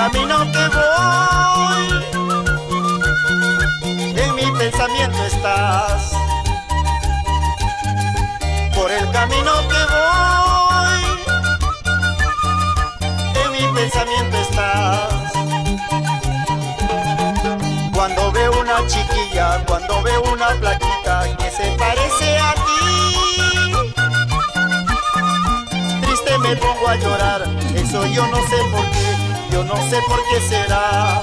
camino que voy, en mi pensamiento estás. Por el camino que voy, en mi pensamiento estás. Cuando veo una chiquilla, cuando veo una flaquita que se parece a ti, triste me pongo a llorar. Eso yo no sé por qué, yo no sé por qué será.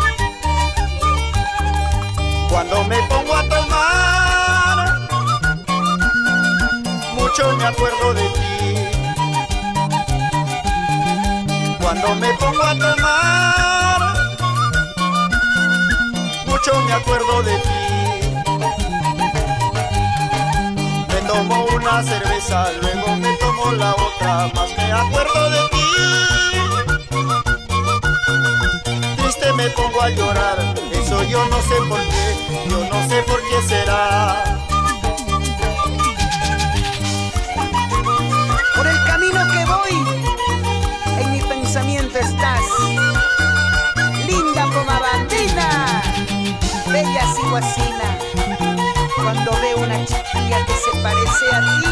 Cuando me pongo a tomar, mucho me acuerdo de ti. Cuando me pongo a tomar, mucho me acuerdo de ti. Me tomo una cerveza, luego me tomo la otra, más me acuerdo de ti. Triste me pongo a llorar, eso yo no sé por qué, yo no sé por qué será. Por el camino que voy, en mi pensamiento estás. Linda Pomabandina, bella ciguacina. Cuando veo una chiquilla que se parece a ti,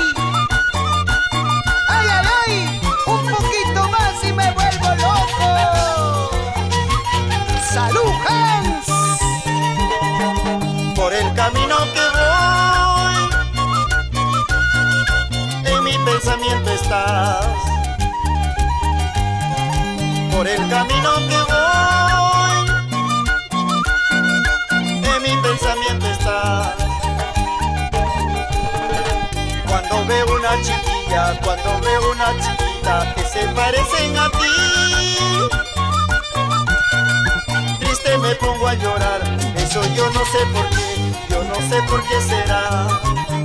¡ay, ay, ay! Un poquito más y me vuelvo loco. ¡Salud, Hans! Por el camino que voy, en mi pensamiento estás. Por el camino que voy, en mi pensamiento estás. Cuando veo una chiquilla, cuando veo una chiquita que se parecen a ti, triste me pongo a llorar. Eso yo no sé por qué, yo no sé por qué será.